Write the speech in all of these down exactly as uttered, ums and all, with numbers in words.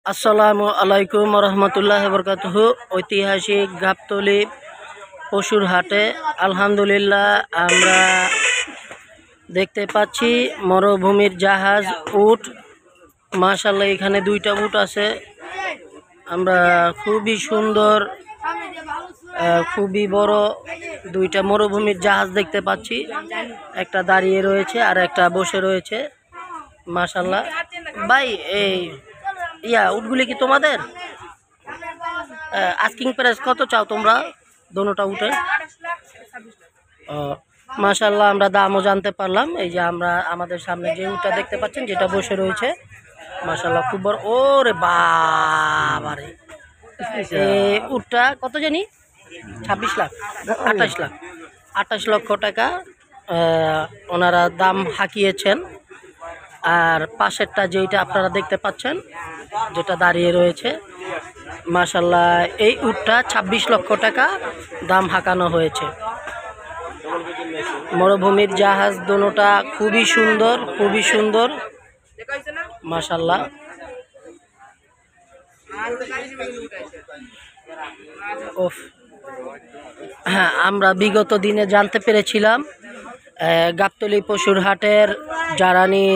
আসসালামু আলাইকুম রহমতুল্লাহ বরকাতুহু। ঐতিহাসিক গাবতলী পশুর হাটে আলহামদুলিল্লাহ আমরা দেখতে পাচ্ছি মরুভূমির জাহাজ উট। মাশাআল্লাহ এখানে দুইটা উট আছে। আমরা খুবই সুন্দর খুবই বড় দুইটা মরুভূমির জাহাজ দেখতে পাচ্ছি। একটা দাঁড়িয়ে রয়েছে আর একটা বসে রয়েছে। মাশাআল্লাহ ভাই, এই ইয়া উটগুলি কি তোমাদের? আস্কিং প্রাইস কত চাও তোমরা দোনোটা উঠে? ও মাশাআল্লাহ, আমরা দামও জানতে পারলাম। এই যে আমরা আমাদের সামনে যে উটটা দেখতে পাচ্ছেন যেটা বসে রয়েছে, মাশাআল্লাহ খুব বড়। ওরে বাবারে, এই উটটা কত জানি? ছাব্বিশ লাখ আঠাশ লাখ আঠাশ লক্ষ টাকা ওনারা দাম হাঁকিয়েছেন। আর পাশেরটা যেটা আপনারা দেখতে পাচ্ছেন যেটা দাঁড়িয়ে রয়েছে, মাশাআল্লাহ এই উটটা ছাব্বিশ লক্ষ টাকা দাম হাঁকানো হয়েছে। মরুভূমির জাহাজ দোনোটা খুবই সুন্দর খুবই সুন্দর মাশাআল্লাহ। ওফ, হ্যাঁ, আমরা বিগত দিনে জানতে পেরেছিলাম গাবতলী পশুর হাটের যারানি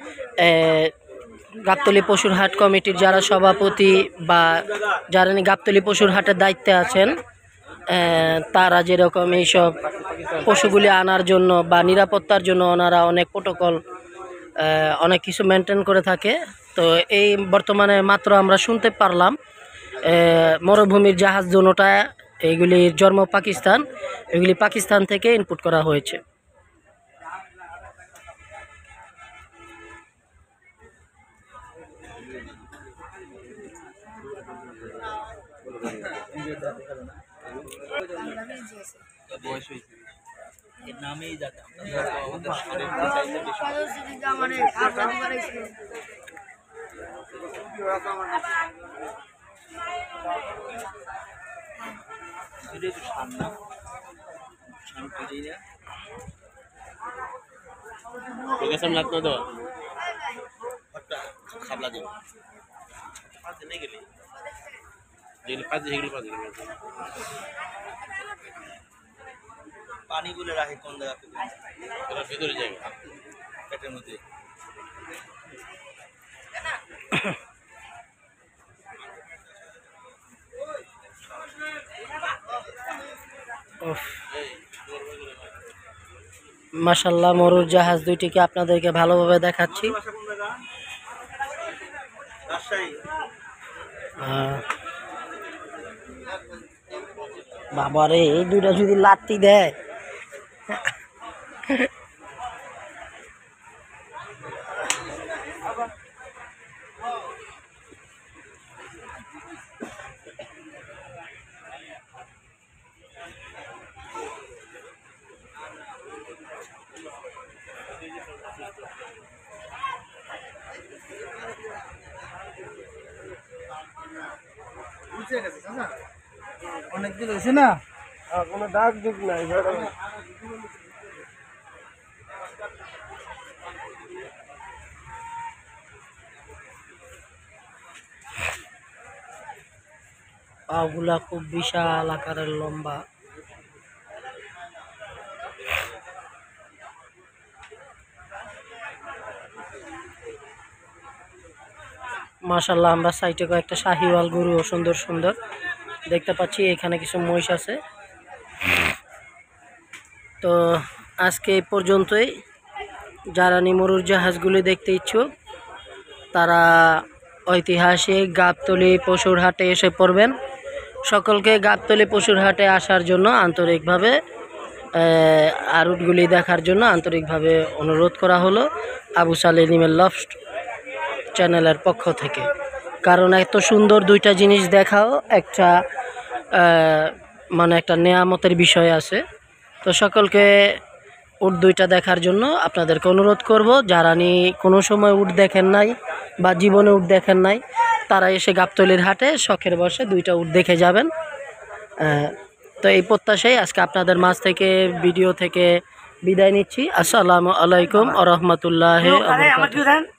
গাবতলী পশুর হাট কমিটির যারা সভাপতি বা যারানি গাবতলী পশুর হাটের দায়িত্বে আছেন, তারা যেরকম এইসব পশুগুলি আনার জন্য বা নিরাপত্তার জন্য ওনারা অনেক প্রোটোকল অনেক কিছু মেনটেন করে থাকে। তো এই বর্তমানে মাত্র আমরা শুনতে পারলাম মরুভূমির জাহাজ দোনোটা এইগুলির জন্ম পাকিস্তান, এগুলি পাকিস্তান থেকে ইনপুট করা হয়েছে। পানিগুলো রাখে কোন জায়গাতে? ভেতরে জায়গা পেটের মধ্যে। মাশাআল্লাহ মরুর জাহাজ দুইটিকে আপনাদেরকে ভালোভাবে দেখাচ্ছি। বাবারে, এই দুইটা যদি লাত্তি দেয় অনেক দিন হয়েছে না, কোনো ডাক দুঃখ নাই। পাগুলা খুব বিশাল আকারের লম্বা। মাশাআল্লাহ আমরা সাইটে কয়েকটা শাহিওয়াল গরু সুন্দর সুন্দর দেখতে পাচ্ছি। এখানে কিছু মহিষ আছে। তো আজকে এই পর্যন্তই। যারা মরুর জাহাজগুলি দেখতে ইচ্ছুক তারা ঐতিহাসিক গাবতলী পশুর হাটে এসে পড়বেন। সকলকে গাবতলী পশুর হাটে আসার জন্য আন্তরিকভাবে আর উটগুলি দেখার জন্য আন্তরিকভাবে অনুরোধ করা হলো আবু সালে এনিমেল লফট চ্যানেলের পক্ষ থেকে। কারণ এত সুন্দর দুইটা জিনিস দেখাও একটা মানে একটা নেয়ামতের বিষয় আছে। তো সকলকে উট দুইটা দেখার জন্য আপনাদেরকে অনুরোধ করব, যারা নি কোনো সময় উট দেখেন নাই বা জীবনে উট দেখেন নাই, তারা এসে গাবতলীর হাটে শখের বসে দুইটা উট দেখে যাবেন। তো এই প্রত্যাশায় আজকে আপনাদের মাঝ থেকে ভিডিও থেকে বিদায় নিচ্ছি। আসসালামু আলাইকুম ওয়া রাহমাতুল্লাহি ওয়া বারাকাতুহু।